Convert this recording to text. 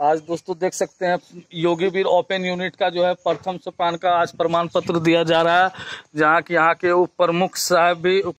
आज दोस्तों देख सकते हैं योगी वीर ओपन यूनिट का जो है प्रथम सोपान का आज प्रमाण पत्र दिया जा रहा है, जहाँ की यहाँ के उप प्रमुख साहब भी